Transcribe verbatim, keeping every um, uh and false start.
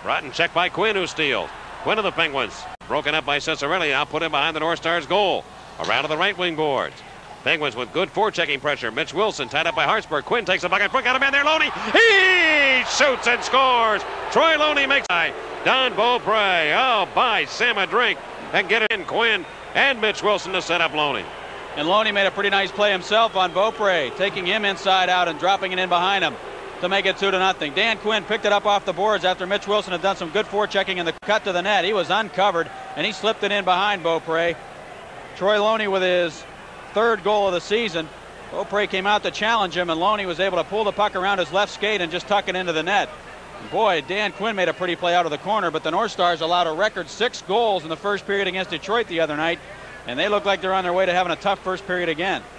Broughton checked by Quinn, who steals. Quinn of the Penguins. Broken up by Ciccarelli. Now put him behind the North Stars goal. Around to the right wing boards. Penguins with good forechecking pressure. Mitch Wilson tied up by Hartsburg. Quinn takes a bucket. Quick out of man there. Loney. He shoots and scores. Troy Loney makes it. Don Beaupre. Oh, buy Sam a drink and get it in. Quinn and Mitch Wilson to set up Loney. And Loney made a pretty nice play himself on Beaupre, taking him inside out and dropping it in behind him to make it two to nothing. Dan Quinn picked it up off the boards after Mitch Wilson had done some good forechecking in the cut to the net. He was uncovered and he slipped it in behind Beaupre. Troy Loney with his third goal of the season. Beaupre came out to challenge him, and Loney was able to pull the puck around his left skate and just tuck it into the net. And boy, Dan Quinn made a pretty play out of the corner, but the North Stars allowed a record six goals in the first period against Detroit the other night, and they look like they're on their way to having a tough first period again.